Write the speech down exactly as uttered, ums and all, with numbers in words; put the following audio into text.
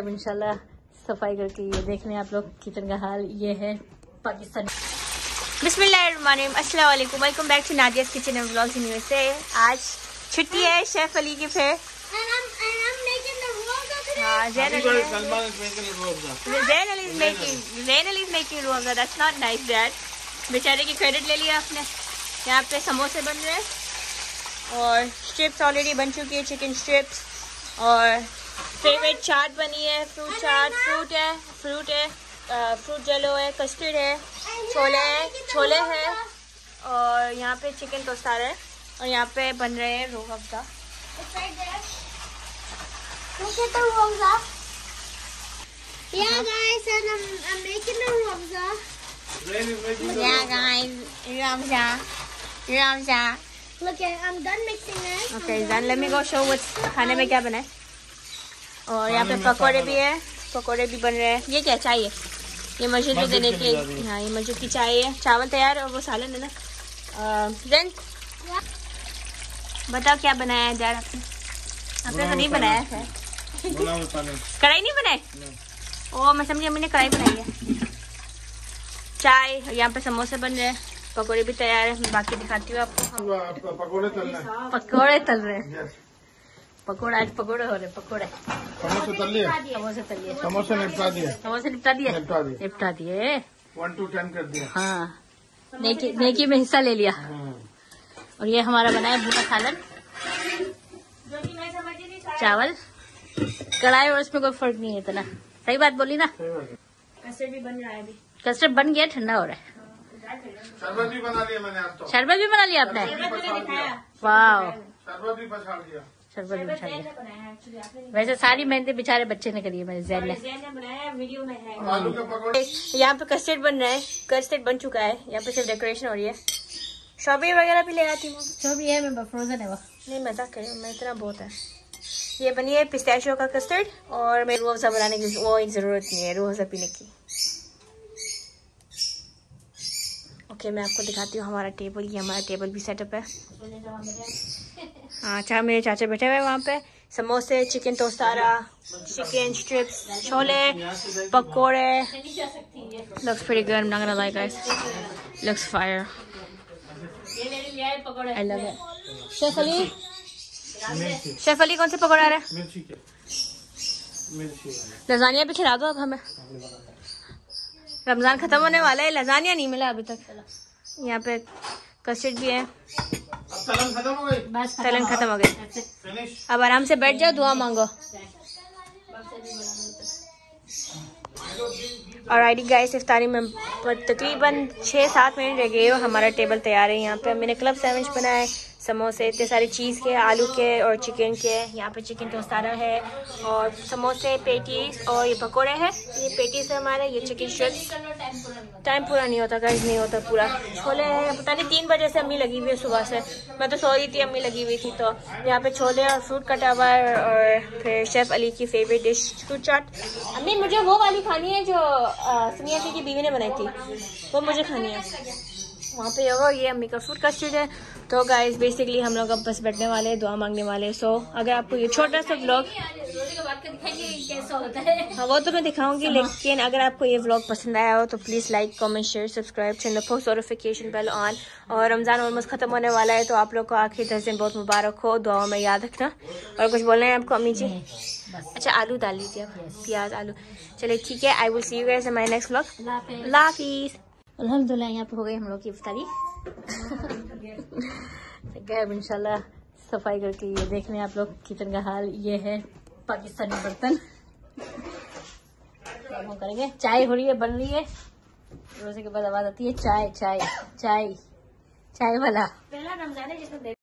अब इंशाल्लाह सफाई करके ये देख लें आप लोग किचन का हाल ये है पाकिस्तान। बिस्मिल्लाहिर्रहमानिर्रहीम, अस्सलाम वालेकुम, welcome back to Nadia's kitchen and vlogs in USA. आज छुट्टी है शेफ अली की फिर। हाँ, Zain Ali is making Zain Ali is making रोज़ा। That's not nice dad. बेचारे की क्रेडिट ले लिया आपने। यहाँ पे समोसे बन रहे हैं और स्ट्रिप्स ऑलरेडी बन चुकी है, चिकन स्ट्रिप्स। और फेवरेट चाट बनी है, फ्रूट चाट, फ्रूट है फ्रूट है फ्रूट जेलो है, कस्टर्ड है, छोले है छोले है और यहाँ पे चिकन टोस्टर है और यहाँ पे बन रहे हैं Rooh Afza. Yeah guys, and I'm, I'm making a ruh afza. Yeah guys, ruh afza, ruh afza. Look, I'm done mixing it. Okay, then let me go show what's खाने में क्या बना है। और यहाँ पे पकोड़े भी है, पकोड़े भी बन रहे हैं। ये क्या चाहिए? ये मस्जिद में देने के, हाँ ये मस्जिद की चाय है। चावल तैयार और वो सालन है ना। देन बताओ क्या बनाया है यार आपने? आपने तो नहीं बनाया है। कढ़ाई नहीं बनाई? ओ मैं समझी अम्मी ने कढ़ाई बनाई है। चाय, यहाँ पे समोसे बन रहे हैं, पकोड़े भी तैयार है। मैं बाकी दिखाती हूँ आपको। पकोड़े तल रहे हैं। पकोड़े तल रहे हैं। पकोड़ा आज पकोड़े हो रहे हैं। पकोड़े समोसे तल लिए, समोसे तल लिए, समोसे निपटा दिए, समोसे निपटा दिए निपटा दिए, निपटा दिए। वन टू टेन कर दिया। हाँ, नेकी नेकी में हिस्सा ले लिया। और ये हमारा बना है भूना सालन, चावल, कढ़ाई और उसमें कोई फर्क नहीं है इतना। सही बात बोली ना। कस्टर्ड भी बन रहा है अभी। कस्टर्ड बन गया, ठंडा हो रहा है। शरबत भी बना लिया मैंने आज तो। शरबत भी बना लिया आपने? वाह, शरबत भी पछाड़ दिया। शरबत भी बिछा लिया। वैसे सारी मेहनत बेचारे बच्चे ने करी है, मेरे ज़ैन ने। आलू के पकौड़े। यहाँ पे कस्टर्ड बन रहा है, कस्टर्ड बन चुका है। यहाँ पे सिर्फ डेकोरेशन हो रही है। स्ट्रॉबेरी वगैरह भी ले आती हूँ। स्ट्रॉबेरी है, मैं फ्रोजन है वो। नहीं मजाक कर रही हूँ मैं, इतना बहुत है। ये बनी है पिस्ताशियो का कस्टर्ड और मैं रूह अफ़ज़ा बनाने की वो एक ज़रूरत नहीं है रूह अफ़ज़ा पीने की। ओके मैं आपको दिखाती हूँ हमारा टेबल। ये हमारा टेबल भी सेटअप है। हाँ, अच्छा मेरे चाचा बैठे हुए वहाँ पे। समोसे, चिकन टोस्टारा, चिकन स्ट्रिप्स, छोले, पकोड़े। Looks pretty good, I am not gonna lie guys, looks fire. I love it. Chef Ali, chef Ali कौन से पकौड़े आ रहे हैं? मिर्ची के, मिर्ची लजानिया भी खिला दो अब हमें। रमजान खत्म होने वाला है, लजानिया नहीं मिला अभी तक। यहाँ पे कस्टर्ड भी है। तलन खत्म हो गई। बस तलन खत्म हो गई। फिनिश। अब आराम से बैठ जाओ, दुआ मांगो। और आईडी गाइस, इफ्तारी में तकरीबन छः सात मिनट रह गए हो। हमारा टेबल तैयार है। यहाँ पे मैंने क्लब सैंडविच बनाए, समोसे इतने सारे चीज़ के, आलू के और चिकन के। यहाँ पे चिकन टोस्टारा है और समोसे, पेटीज और ये पकोड़े हैं। ये पेटीज है हमारे, ये चिकन स्ट्रिप्स। टाइम पूरा नहीं होता गाइस, नहीं होता पूरा। छोले हैं, पता नहीं तीन बजे से अम्मी लगी हुई है सुबह से। मैं तो सो रही थी, अम्मी लगी हुई थी। तो यहाँ पे छोले और फ्रूट कटा हुआ है और फिर शेफ अली की फेवरेट डिश फ्रूट चाट। अम्मी मुझे वो वाली खानी है जो सनिया की बीवी ने बनाई थी, वो मुझे खानी है। वहाँ पे होगा। ये अम्मी का फ्रूट कस्टर्ड है। तो गाइस बेसिकली हम लोग अब बस बैठने वाले हैं, दुआ मांगने वाले। सो so, अगर आपको ये छोटा सा व्लॉग, हाँ वो तो मैं दिखाऊंगी, लेकिन अगर आपको ये व्लॉग पसंद आया हो तो please like, comment, share, subscribe, turn the post notification bell on. और रमज़ान ऑलमोस्ट खत्म होने वाला है, तो आप लोग को आखिरी दस दिन बहुत मुबारक हो। दुआओं में याद रखना। और कुछ बोलना है आपको अम्मी जी? अच्छा आलू डाल लीजिए, प्याज आलू। चलिए ठीक है, I will see you guys in my next vlog. अल्लाह हाफिज़। अल्हम्दुलिल्लाह यहाँ पे हो गई हम लोग की इफ्तारी। गैब इंशाल्लाह सफाई करके ये देख लें आप लोग किचन का हाल ये है पाकिस्तानी बर्तन। क्या करेंगे? चाय हो रही है, बन रही है। रोजे के बाद आवाज आती है चाय चाय चाय चाय वाला। पहला रमजान है जिसमें